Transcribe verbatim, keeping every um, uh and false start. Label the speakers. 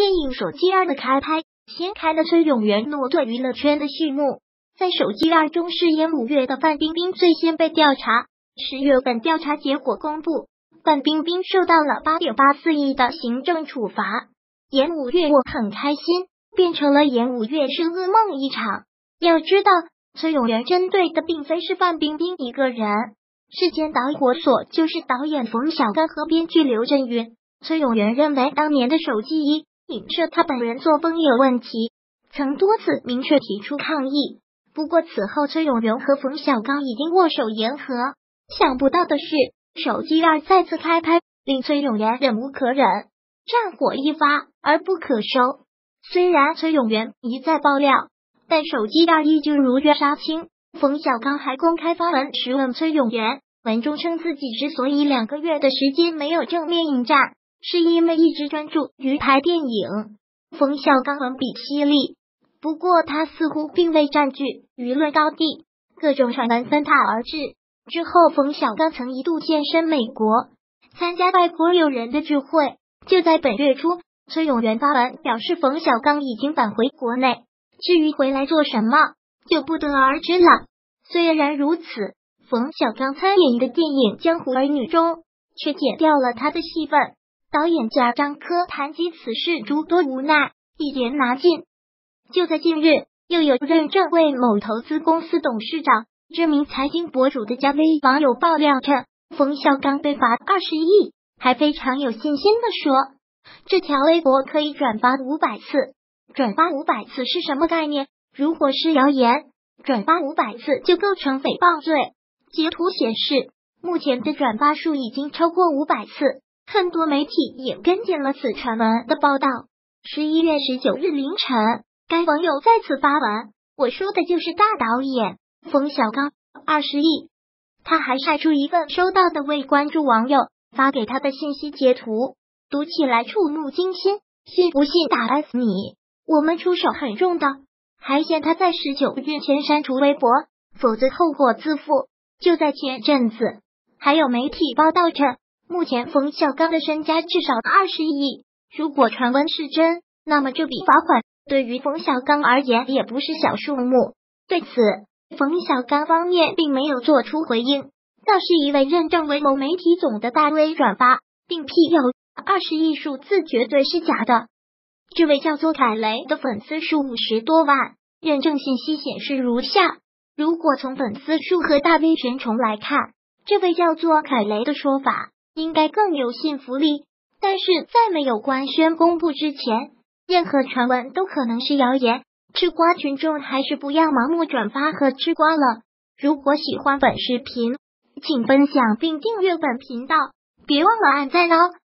Speaker 1: 电影《手机二》的开拍，掀开了崔永元诺顿娱乐圈的序幕。在《手机二》中饰演五月的范冰冰最先被调查，十月份调查结果公布，范冰冰受到了 八点八四亿的行政处罚。演五月我很开心，变成了演五月是噩梦一场。要知道，崔永元针对的并非是范冰冰一个人，事件导火索就是导演冯小刚和编剧刘震云。崔永元认为当年的手机一影射他本人作风有问题，曾多次明确提出抗议。不过此后崔永元和冯小刚已经握手言和。想不到的是，手机二再次开拍，令崔永元忍无可忍，战火一发而不可收。虽然崔永元一再爆料，但手机二依旧如约杀青。冯小刚还公开发文质问崔永元，文中称自己之所以两个月的时间没有正面应战，是因为一直专注于拍电影。冯小刚文笔犀利，不过他似乎并未占据舆论高地，各种传闻纷沓而至。之后冯小刚曾一度现身美国，参加外国友人的聚会。就在本月初，崔永元发文表示冯小刚已经返回国内，至于回来做什么就不得而知了。虽然如此，冯小刚参演的电影《江湖儿女》中却剪掉了他的戏份。导演贾樟柯谈及此事诸多无奈，一言拿尽。就在近日，又有认证为某投资公司董事长、知名财经博主的加微网友爆料称，冯小刚被罚二十亿，还非常有信心的说，这条微博可以转发五百次。转发五百次是什么概念？如果是谣言，转发五百次就构成诽谤罪。截图显示，目前的转发数已经超过五百次。很多媒体也跟进了此传闻的报道。十一月十九日凌晨，该网友再次发文，我说的就是大导演冯小刚二十亿。他还晒出一份收到的未关注网友发给他的信息截图，读起来触目惊心，信不信打 S 你，我们出手很重的。还嫌他在十九日前删除微博，否则后果自负。就在前阵子，还有媒体报道称，目前冯小刚的身家至少二十亿，如果传闻是真，那么这笔罚款对于冯小刚而言也不是小数目。对此，冯小刚方面并没有做出回应，倒是一位认证为某媒体总的大 V 转发并辟谣二十亿数字绝对是假的。这位叫做凯雷的粉丝数五十多万，认证信息显示如下。如果从粉丝数和大 V 权重来看，这位叫做凯雷的说法应该更有信服力，但是在没有官宣公布之前，任何传闻都可能是谣言。吃瓜群众还是不要盲目转发和吃瓜了。如果喜欢本视频，请分享并订阅本频道，别忘了按赞哦。